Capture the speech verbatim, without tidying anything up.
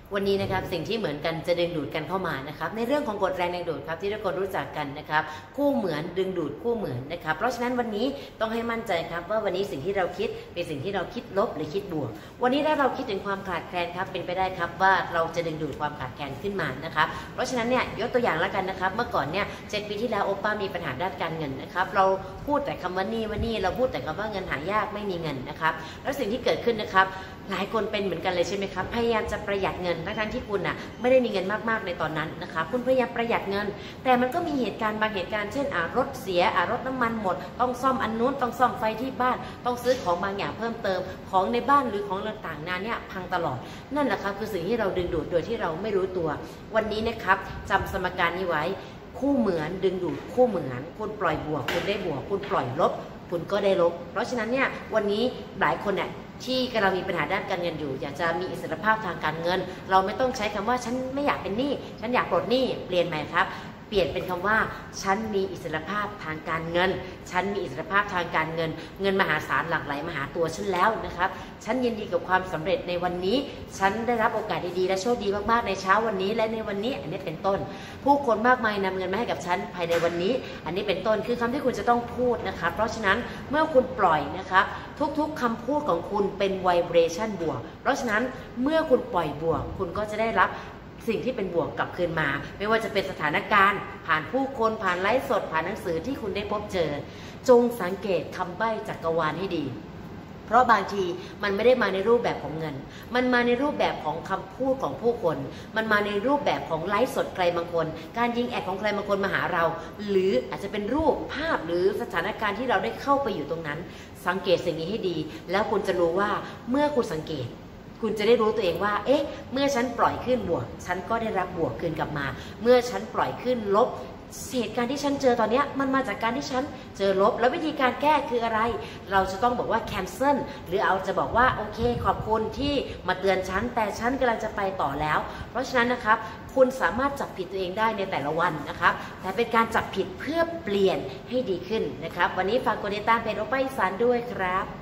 วันนี้นะครับสิ่งที่เหมือนกันจะดึงดูดกันเข้ามานะครับในเรื่องของกฎแรงดึงดูดครับที่ทุกคนรู้จักกันนะครับคู่เหมือนดึงดูดคู่เหมือนนะครับเพราะฉะนั้นวันนี้ต้องให้มั่นใจครับว่าวันนี้สิ่งที่เราคิดเป็นสิ่งที่เราคิดลบหรือคิดบวกวันนี้ถ้าเราคิดถึงความขาดแคลนครับเป็นไปได้ครับว่าเราจะดึงดูดความขาดแคลนขึ้นมานะครับเพราะฉะนั้นเนี่ยยกตัวอย่างแล้วกันนะครับเมื่อก่อนเนี่ยเจ็ดปีที่แล้วโอป้ามีปัญหาด้านการเงินนะครับเราพูดแต่คำว่านี่ว่านี่เราพูดแต่คำว่าเงินหายากไม่มีเงินนะครับแล้วสิ่งที่เกิดขึ้นนะครับหลายคนเป็นเหมือนกันเลยใช่ไหมครับพยายามจะประหยัดเงินทั้งที่คุณอ่ะไม่ได้มีเงินมากๆในตอนนั้นนะคะคุณพยายามประหยัดเงินแต่มันก็มีเหตุการณ์บางเหตุการณ์เช่นอ่ารถเสียอ่ารถน้ำมันหมดต้องซ่อมอันนู้นต้องซ่อมไฟที่บ้านต้องซื้อของบางอย่างเพิ่มเติมของในบ้านหรือของต่างๆนาเนี่ยพังตลอดนั่นแหละครับคือสิ่งที่เราดึงดูดโดยที่เราไม่รู้ตัววันนี้นะครับจำสมการนี้ไว้คู่เหมือนดึงดูดคู่เหมือนคุณปล่อยบวกคุณได้บวกคุณปล่อยลบคุณก็ได้ลบเพราะฉะนั้นเนี่ยวันนี้หลายคนเนี่ยที่กำลังมีปัญหาด้านการเงินอยู่อยากจะมีอิสรภาพทางการเงินเราไม่ต้องใช้คำว่าฉันไม่อยากเป็นหนี้ฉันอยากปลดหนี้เปลี่ยนใหม่ครับเปลี่ยนเป็นคำว่าฉันมีอิสรภาพทางการเงินฉันมีอิสรภาพทางการเงินเงินมหาศาลหลั่งไหลมาหาตัวฉันแล้วนะครับฉันยินดีกับความสำเร็จในวันนี้ฉันได้รับโอกาสดีๆและโชคดีมากๆในเช้าวันนี้และในวันนี้อันนี้เป็นต้นผู้คนมากมายนำเงินมาให้กับฉันภายในวันนี้อันนี้เป็นต้นคือคำที่คุณจะต้องพูดนะครับเพราะฉะนั้นเมื่อคุณปล่อยนะครับทุกๆคำพูดของคุณเป็นไวเบรชั่นบวกเพราะฉะนั้นเมื่อคุณปล่อยบวกคุณก็จะได้รับสิ่งที่เป็นบวกกลับคืนมาไม่ว่าจะเป็นสถานการณ์ผ่านผู้คนผ่านไลฟ์สดผ่านหนังสือที่คุณได้พบเจอจงสังเกตคำใบ้จักรวาลให้ดีเพราะบางทีมันไม่ได้มาในรูปแบบของเงินมันมาในรูปแบบของคำพูดของผู้คนมันมาในรูปแบบของไลฟ์สดใครบางคนการยิงแอดของใครบางคนมาหาเราหรืออาจจะเป็นรูปภาพหรือสถานการณ์ที่เราได้เข้าไปอยู่ตรงนั้นสังเกตสิ่งนี้ให้ดีแล้วคุณจะรู้ว่าเมื่อคุณสังเกตคุณจะได้รู้ตัวเองว่าเอ๊ะเมื่อฉันปล่อยขึ้นบวกฉันก็ได้รับบวกคืนกลับมาเมื่อฉันปล่อยขึ้นลบเหตุการณ์ที่ฉันเจอตอนนี้มันมาจากการที่ฉันเจอลบแล้ววิธีการแก้คืออะไรเราจะต้องบอกว่า cancel หรือเอาจะบอกว่าโอเคขอบคุณที่มาเตือนฉันแต่ฉันกำลังจะไปต่อแล้วเพราะฉะนั้นนะครับคุณสามารถจับผิดตัวเองได้ในแต่ละวันนะครับแต่เป็นการจับผิดเพื่อเปลี่ยนให้ดีขึ้นนะครับวันนี้ฝากกดติดตามเพจโอป้าอีสานด้วยครับ